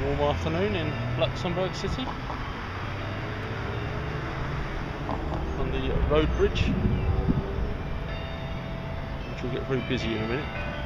warm afternoon in Luxembourg City on the road bridge, which will get very busy in a minute.